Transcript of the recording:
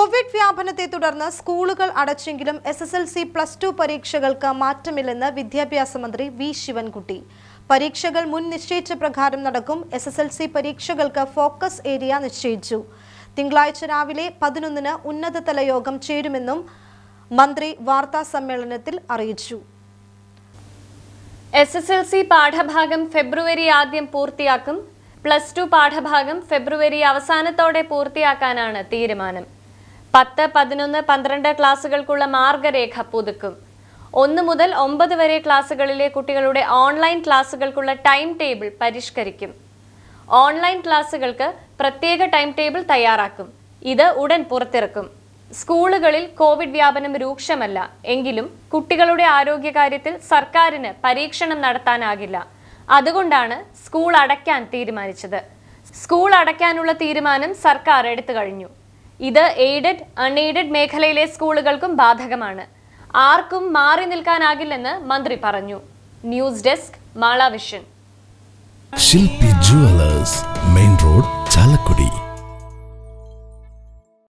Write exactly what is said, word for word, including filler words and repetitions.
Covid വ്യാപനത്തെ തുടർന്ന് സ്കൂളുകൾ അടച്ചെങ്കിലും S S L C plus two പരീക്ഷകൾക്ക് മാറ്റമില്ലെന്ന് വിദ്യാഭ്യാസ മന്ത്രി വി ശിവൻകുട്ടി. പരീക്ഷകൾ മുൻ നിശ്ചയിച്ച പ്രകാരം നടക്കും. എസ് എസ് എൽ സി പരീക്ഷകൾക്ക് ഫോക്കസ് ഏരിയ നിശ്ചയിച്ചു. തിങ്കളാഴ്ച രാവിലെ പതിനൊന്നിന് ഉന്നതതല യോഗം ചേരുമെന്നും മന്ത്രി വാർത്താ സമ്മേളനത്തിൽ അറിയിച്ചു. എസ് എസ് എൽ സി പാഠഭാഗം ഫെബ്രുവരി ആദ്യം പൂർത്തിയാക്കും. പ്ലസ് ടു പാഠഭാഗം ഫെബ്രുവരി അവസാനത്തോടെ പൂർത്തിയാക്കാനാണ് തീരുമാനം. പത്ത് പതിനൊന്ന് പന്ത്രണ്ട് ക്ലാസുകൾക്കുള്ള മാർഗരേഖ പുതുക്കും. ഒന്ന് മുതൽ ഒമ്പത് വരെ ക്ലാസുകളിലെ കുട്ടികളുടെ ഓൺലൈൻ ക്ലാസുകൾക്കുള്ള ടൈം ടേബിൾ പരിഷ്കരിക്കും. ഓൺലൈൻ ക്ലാസുകൾക്ക് പ്രത്യേക ടൈം ടേബിൾ തയ്യാറാക്കും. ഇത് ഉടൻ പുറത്തിറക്കും. സ്കൂളുകളിൽ കോവിഡ് വ്യാപനം രൂക്ഷമല്ല എങ്കിലും കുട്ടികളുടെ ആരോഗ്യകാര്യത്തിൽ സർക്കാരിന് പരീക്ഷണം നടത്താനാകില്ല. അതുകൊണ്ടാണ് സ്കൂൾ അടയ്ക്കാൻ തീരുമാനിച്ചത്. സ്കൂൾ അടയ്ക്കാനുള്ള തീരുമാനം സർക്കാർ എടുത്തു കഴിഞ്ഞു. ഇത് എയ്ഡഡ് അൺഎയ്ഡഡ് മേഖലയിലെ സ്കൂളുകൾക്കും ബാധകമാണ്. ആർക്കും മാറി നിൽക്കാനാകില്ലെന്ന് മന്ത്രി പറഞ്ഞു. News desk Mala vision. Shilpi jewellers, main road, Chalakudy.